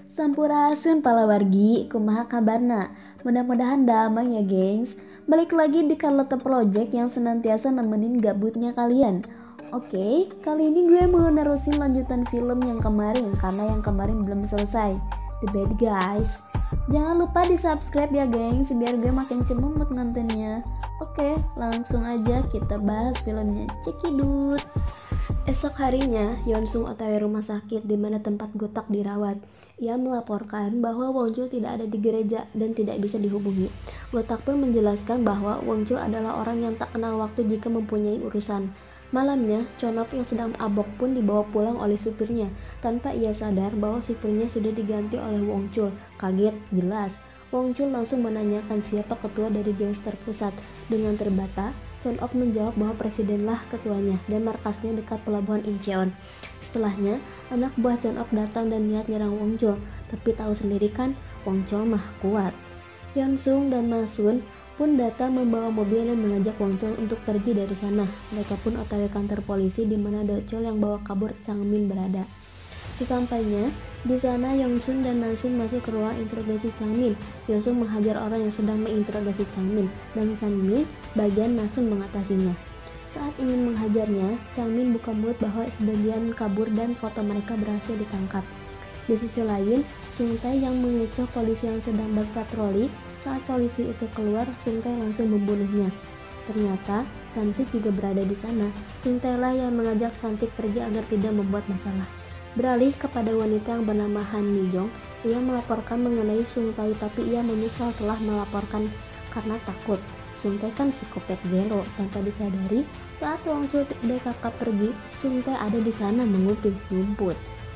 Sampurasun palawargi, kumaha kabarna? Mudah-mudahan damai ya gengs. Balik lagi di Carlota Project yang senantiasa nemenin gabutnya kalian. Oke, kali ini gue mau nerusin lanjutan film yang kemarin karena yang kemarin belum selesai. The Bad Guys. Jangan lupa di subscribe ya gengs biar gue makin cemerut nontonnya. Oke, langsung aja kita bahas filmnya. Cekidut. Esok harinya, Yeonsung otw rumah sakit di mana tempat Gotak dirawat. Ia melaporkan bahwa Wonjul tidak ada di gereja dan tidak bisa dihubungi. Gotak pun menjelaskan bahwa Wonjul adalah orang yang tak kenal waktu jika mempunyai urusan. Malamnya, Chonok yang sedang mabok pun dibawa pulang oleh supirnya, tanpa ia sadar bahwa supirnya sudah diganti oleh Wonjul. Kaget, jelas. Wonjul langsung menanyakan siapa ketua dari gangster pusat. Dengan terbata, Chon-ok menjawab bahwa presidenlah ketuanya dan markasnya dekat pelabuhan Incheon. Setelahnya, anak buah Chon-ok datang dan niat nyerang Wonjul, tapi tahu sendiri kan, Wonjul mah kuat. Yeonsung dan Nasun pun datang membawa mobil dan mengajak Wonjul untuk pergi dari sana. Mereka pun otw kantor polisi di mana Dochol yang bawa kabur Changmin berada. Sesampainya di sana, Yeongsun dan Nasun masuk ke ruang interogasi Changmin. Yeongsun menghajar orang yang sedang menginterogasi Changmin, dan Changmin bagian Nasun mengatasinya. Saat ingin menghajarnya, Changmin buka mulut bahwa sebagian kabur dan foto mereka berhasil ditangkap. Di sisi lain, Sung Tae yang mengecoh polisi yang sedang berpatroli. Saat polisi itu keluar, Sung Tae langsung membunuhnya. Ternyata Sansik juga berada di sana. Sung Tae lah yang mengajak Sansik pergi agar tidak membuat masalah. Beralih kepada wanita yang bernama Han Mi-jong, ia melaporkan mengenai Sung Tae tapi ia menyesal telah melaporkan karena takut. Sung Tae kan psikopat gelo. Tanpa disadari, saat Wonjul dan kakak pergi, Sung Tae ada di sana menguping rumput.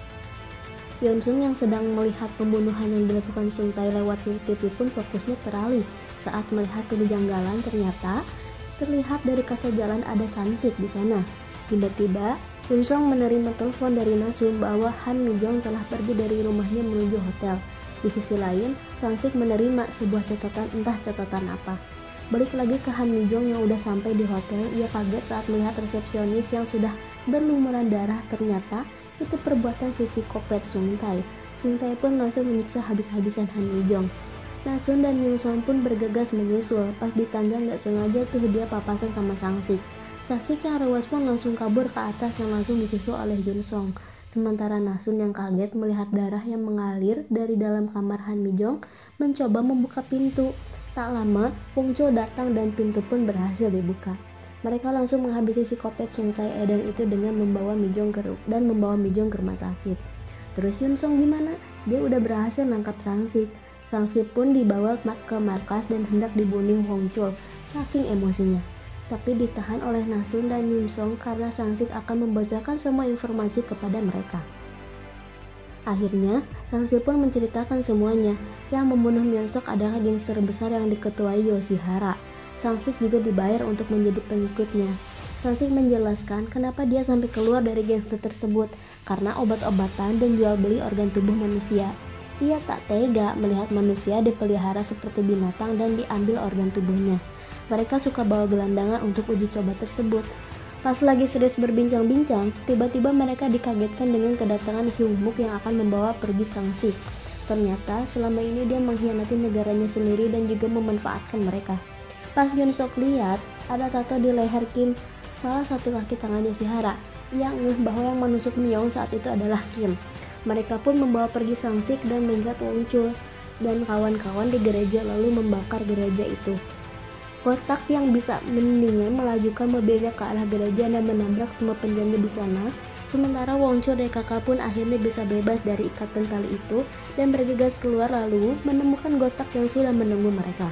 Yeonsung yang sedang melihat pembunuhan yang dilakukan Sung Tae lewat CCTV pun fokusnya teralih. Saat melihat kejanggalan, ternyata terlihat dari kaca jalan ada Sansik di sana. Tiba-tiba Yeonsung menerima telepon dari Nasun bahwa Han Mi-jong telah pergi dari rumahnya menuju hotel. Di sisi lain, Sansik menerima sebuah catatan, entah catatan apa. Balik lagi ke Han Mi-jong yang udah sampai di hotel, ia kaget saat melihat resepsionis yang sudah berlumuran darah. Ternyata itu perbuatan psikopat Sung Tae. Sung Tae pun langsung menyiksa habis-habisan Han Mi-jong. Nasun dan Yeonsung pun bergegas menyusul. Pas di tangga nggak sengaja tuh dia papasan sama Sansik. Saksi yang rewas pun langsung kabur ke atas yang langsung disusul oleh Junsong. Sementara Nasun yang kaget melihat darah yang mengalir dari dalam kamar Han Mi-jong mencoba membuka pintu. Tak lama, Wonjul datang dan pintu pun berhasil dibuka. Mereka langsung menghabisi psikopat Sung Tae Edan itu dengan membawa Mi-jong ke rumah sakit. Terus Junsong gimana? Dia udah berhasil nangkap Sansik. Sansik pun dibawa ke markas dan hendak dibunuh Wonjul saking emosinya. Tapi ditahan oleh Nasun dan Yunsong karena Sansik akan membocorkan semua informasi kepada mereka. Akhirnya, Sansik pun menceritakan semuanya. Yang membunuh Myeonsok adalah gangster besar yang diketuai Yoshihara. Sansik juga dibayar untuk menjadi pengikutnya. Sansik menjelaskan kenapa dia sampai keluar dari gangster tersebut, karena obat-obatan dan jual beli organ tubuh manusia. Ia tak tega melihat manusia dipelihara seperti binatang dan diambil organ tubuhnya. Mereka suka bawa gelandangan untuk uji coba tersebut. Pas lagi serius berbincang-bincang, tiba-tiba mereka dikagetkan dengan kedatangan Hyung Mook yang akan membawa pergi Sansik. Ternyata selama ini dia mengkhianati negaranya sendiri dan juga memanfaatkan mereka. Pas Hyun Sok lihat ada tato di leher Kim, salah satu kaki tangan Yoshihara, yang ngeh bahwa yang menusuk Myung saat itu adalah Kim. Mereka pun membawa pergi Sansik dan mengikat Wonjul dan kawan-kawan di gereja lalu membakar gereja itu. Gotak yang bisa mendingan melajukan mobilnya ke arah gereja dan menabrak semua penjaga di sana. Sementara Wonjul dan kakak pun akhirnya bisa bebas dari ikatan tali itu dan bergegas keluar lalu menemukan Gotak yang sudah menunggu mereka.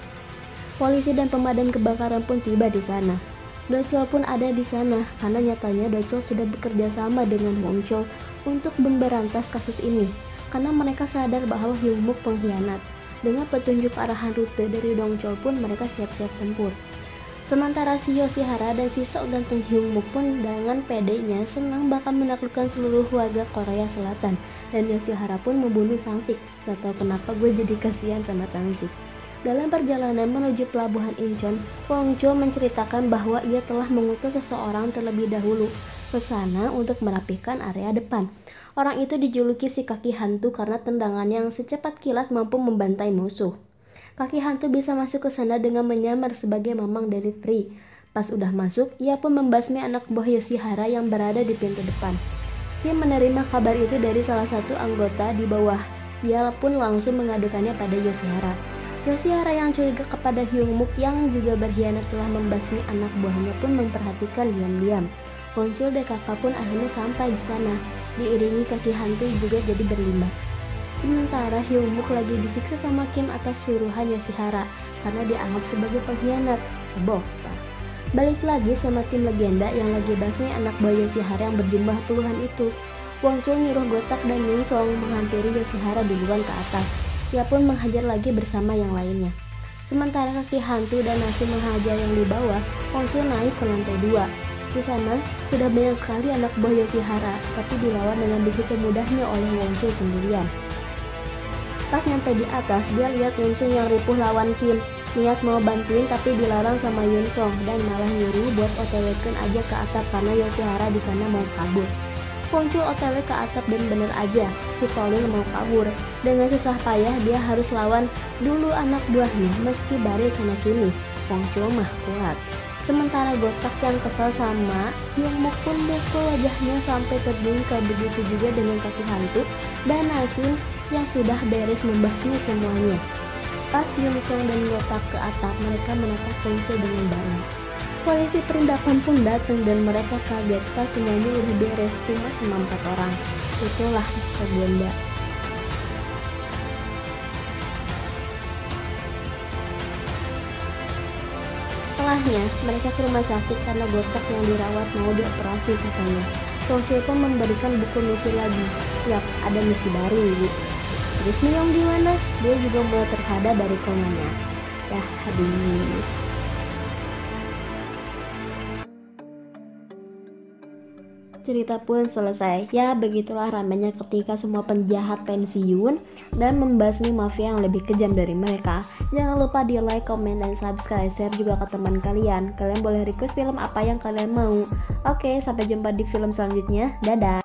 Polisi dan pemadam kebakaran pun tiba di sana. Dochol pun ada di sana karena nyatanya Dochol sudah bekerja sama dengan Wonjul untuk memberantas kasus ini karena mereka sadar bahwa Hyung Mook pengkhianat. Dengan petunjuk arahan rute dari Dongchol pun mereka siap-siap tempur. Sementara si Yoshihara dan si sok ganteng Hyung Mook pun dengan pedenya senang bakal menaklukkan seluruh warga Korea Selatan. Dan Yoshihara pun membunuh Sansik. Gak tau kenapa gue jadi kasihan sama Sansik. Dalam perjalanan menuju pelabuhan Incheon, Wonjul menceritakan bahwa ia telah mengutus seseorang terlebih dahulu ke sana untuk merapihkan area depan. Orang itu dijuluki si kaki hantu karena tendangannya yang secepat kilat mampu membantai musuh. Kaki hantu bisa masuk ke sana dengan menyamar sebagai mamang delivery. Pas udah masuk, ia pun membasmi anak buah Yoshihara yang berada di pintu depan. Kim menerima kabar itu dari salah satu anggota di bawah. Ia pun langsung mengadukannya pada Yoshihara. Yoshihara yang curiga kepada Hyungmook yang juga berkhianat telah membasmi anak buahnya pun memperhatikan diam-diam. Muncul DKK pun akhirnya sampai di sana, diiringi kaki hantu juga jadi berlima. Sementara Hyungmook lagi disiksa sama Kim atas suruhan Yoshihara karena dianggap sebagai pengkhianat. Bokta. Balik lagi sama tim legenda yang lagi basmi anak buah Yoshihara yang berjumlah puluhan itu. Wongchul nyuruh Gotak dan Yungsong menghampiri Yoshihara duluan ke atas. Ia pun menghajar lagi bersama yang lainnya. Sementara kaki hantu dan Nasu menghajar yang di bawah, Wongchul naik ke lantai 2. Di sana sudah banyak sekali anak buah Yoshihara, tapi dilawan dengan begitu mudahnya oleh Wongchul sendirian. Pas nyampe di atas, dia lihat Yunsung yang ripuh lawan Kim. Niat mau bantuin tapi dilarang sama Yunsong dan malah nyuruh buat OTW-kan aja ke atap karena Yoshihara di sana mau kabur. Wongchul OTW ke atap dan bener aja, si Tolin mau kabur. Dengan susah payah dia harus lawan dulu anak buahnya meski baris sana sini. Wongchul mah kuat. Sementara Gotak yang kesal sama Hyungmook pun mukul wajahnya sampai terbungkam, begitu juga dengan kaki hantu dan Nasun yang sudah beres membasmi semuanya. Pas Yungsong dan Gotak ke atap, mereka menatap Wongchul dengan bangga. Polisi perindapan pun datang dan mereka kaget pas semuanya udah beres cuma sama 4 orang. Itulah legenda. Setelahnya, mereka ke rumah sakit karena Gotak yang dirawat mau dioperasi katanya. Wongchul pun memberikan buku misi lagi. Yap, ada misi baru ibu. Terus Miyong gimana? Dia juga mulai tersadar dari komanya. Dah habis. Cerita pun selesai. Ya begitulah ramainya ketika semua penjahat pensiun dan membasmi mafia yang lebih kejam dari mereka. Jangan lupa di like, komen, dan subscribe. Share juga ke teman kalian. Kalian boleh request film apa yang kalian mau. Oke, sampai jumpa di film selanjutnya. Dadah.